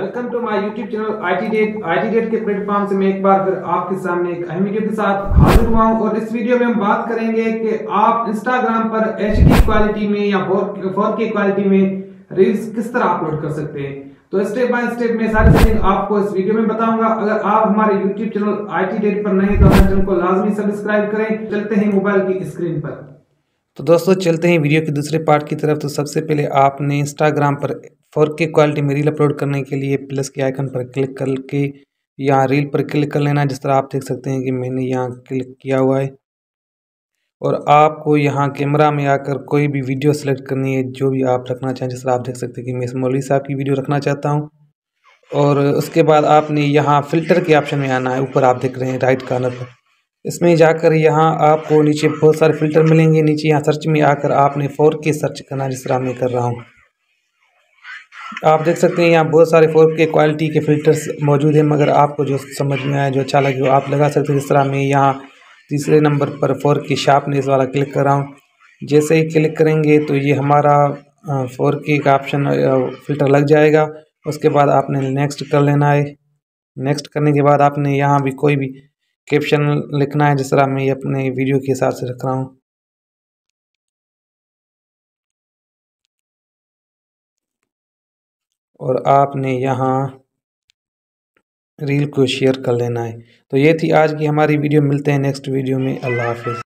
Welcome to my YouTube channel I T date के platform से मैं एक बार फिर आपके सामने एक अहम वीडियो के साथ हाजिर हुआ हूं। और इस वीडियो में हम बात करेंगे कि आप इंस्टाग्राम पर एचडी क्वालिटी में या 4K क्वालिटी में रील्स किस तरह अपलोड कर सकते हैं। तो स्टेप बाय स्टेप मैं सारी सेटिंग आपको इस वीडियो में बताऊंगा। अगर आप हमारे YouTube channel I T date पर नए तो हमारे चैनल को लाजमी सब्सक्राइब करें। चलते हैं मोबाइल की स्क्रीन पर। तो दोस्तों चलते हैं वीडियो के दूसरे पार्ट की तरफ। तो सबसे पहले आपने इंस्टाग्राम पर 4K क्वालिटी में रील अपलोड करने के लिए प्लस के आइकन पर क्लिक करके यहाँ रील पर क्लिक कर लेना है। जिस तरह आप देख सकते हैं कि मैंने यहाँ क्लिक किया हुआ है। और आपको यहाँ कैमरा में आकर कोई भी वीडियो सेलेक्ट करनी है जो भी आप रखना चाहें। जिस तरह आप देख सकते हैं कि मैं मौलवी साहब की वीडियो रखना चाहता हूँ। और उसके बाद आपने यहाँ फ़िल्टर के ऑप्शन में आना है। ऊपर आप देख रहे हैं राइट कॉर्नर पर, इसमें जाकर यहाँ आपको नीचे बहुत सारे फ़िल्टर मिलेंगे। नीचे यहाँ सर्च में आकर आपने 4K सर्च करना, जिस तरह मैं कर रहा हूँ। आप देख सकते हैं यहाँ बहुत सारे 4K क्वालिटी के फ़िल्टर्स मौजूद हैं, मगर आपको जो समझ में आए, जो अच्छा लगे वो आप लगा सकते हैं। जिस तरह मैं यहाँ तीसरे नंबर पर 4K शार्पनेस वाला क्लिक कर रहा हूँ। जैसे ही क्लिक करेंगे तो ये हमारा 4K का ऑप्शन फ़िल्टर लग जाएगा। उसके बाद आपने नेक्स्ट कर लेना है। नेक्स्ट करने के बाद आपने यहाँ भी कोई भी कैप्शन लिखना है, जिस तरह मैं अपने वीडियो के हिसाब से रख रहा हूँ। और आपने यहाँ रील को शेयर कर लेना है। तो ये थी आज की हमारी वीडियो। मिलते हैं नेक्स्ट वीडियो में। अल्लाह हाफिज़।